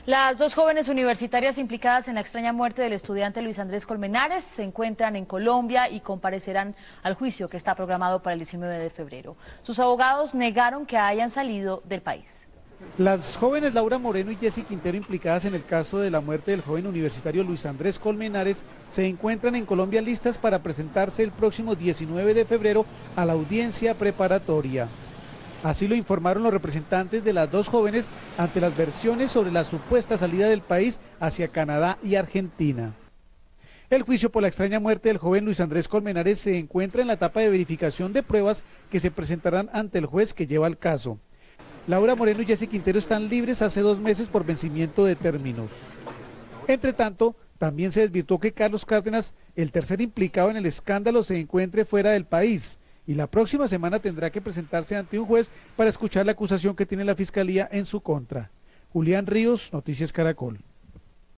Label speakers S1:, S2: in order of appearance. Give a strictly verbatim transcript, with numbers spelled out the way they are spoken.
S1: Las dos jóvenes universitarias implicadas en la extraña muerte del estudiante Luis Andrés Colmenares se encuentran en Colombia y comparecerán al juicio que está programado para el diecinueve de febrero. Sus abogados negaron que hayan salido del país.
S2: Las jóvenes Laura Moreno y Jessy Quintero, implicadas en el caso de la muerte del joven universitario Luis Andrés Colmenares, se encuentran en Colombia listas para presentarse el próximo diecinueve de febrero a la audiencia preparatoria. Así lo informaron los representantes de las dos jóvenes ante las versiones sobre la supuesta salida del país hacia Canadá y Argentina. El juicio por la extraña muerte del joven Luis Andrés Colmenares se encuentra en la etapa de verificación de pruebas que se presentarán ante el juez que lleva el caso. Laura Moreno y Jessy Quintero están libres hace dos meses por vencimiento de términos. Entre tanto, también se desvirtuó que Carlos Cárdenas, el tercer implicado en el escándalo, se encuentre fuera del país y la próxima semana tendrá que presentarse ante un juez para escuchar la acusación que tiene la Fiscalía en su contra. Julián Ríos, Noticias Caracol.